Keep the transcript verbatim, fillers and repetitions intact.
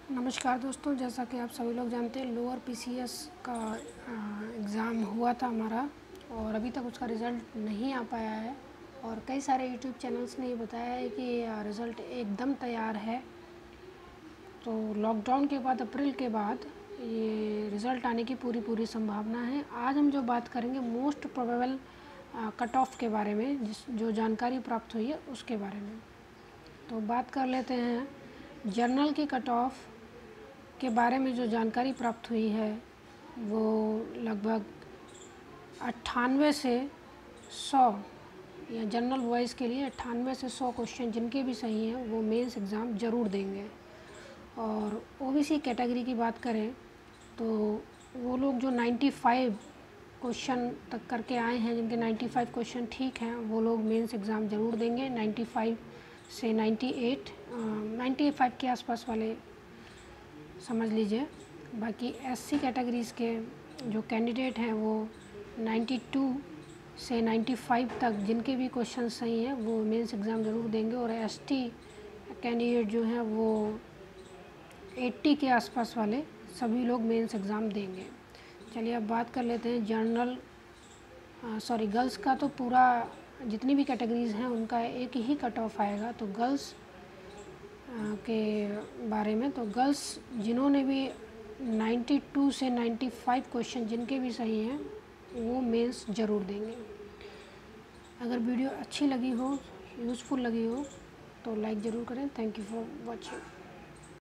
नमस्कार दोस्तों, जैसा कि आप सभी लोग जानते हैं लोअर पीसीएस का एग्ज़ाम हुआ था हमारा और अभी तक उसका रिज़ल्ट नहीं आ पाया है। और कई सारे यूट्यूब चैनल्स ने ये बताया है कि रिज़ल्ट एकदम तैयार है। तो लॉकडाउन के बाद अप्रैल के बाद ये रिज़ल्ट आने की पूरी पूरी संभावना है। आज हम जो बात करेंगे मोस्ट प्रोबेबल कट ऑफ के बारे में, जिस जो जानकारी प्राप्त हुई है उसके बारे में। तो बात कर लेते हैं जर्नल की कट ऑफ के बारे में। जो जानकारी प्राप्त हुई है वो लगभग अट्ठानवे से सौ, या जनरल वॉइस के लिए अट्ठानवे से सौ क्वेश्चन जिनके भी सही हैं वो मेंस एग्ज़ाम ज़रूर देंगे। और ओबीसी कैटेगरी की बात करें तो वो लोग जो पचानवे क्वेश्चन तक करके आए हैं, जिनके पचानवे क्वेश्चन ठीक हैं, वो लोग मेंस एग्ज़ाम ज़रूर देंगे। पचानवे से अट्ठानवे पचानवे के आसपास वाले समझ लीजिए। बाकी एससी कैटेगरीज़ के जो कैंडिडेट हैं वो बानवे से पचानवे तक जिनके भी क्वेश्चन सही हैं वो मेंस एग्ज़ाम ज़रूर देंगे। और एसटी कैंडिडेट जो हैं वो अस्सी के आसपास वाले सभी लोग मेंस एग्ज़ाम देंगे। चलिए अब बात कर लेते हैं जर्नल सॉरी गर्ल्स का। तो पूरा जितनी भी कैटेगरीज़ हैं उनका एक ही कट ऑफ आएगा। तो गर्ल्स के बारे में, तो गर्ल्स जिन्होंने भी बानवे से पचानवे क्वेश्चन जिनके भी सही हैं वो मेंस ज़रूर देंगे। अगर वीडियो अच्छी लगी हो, यूज़फुल लगी हो तो लाइक ज़रूर करें। Thank you for watching.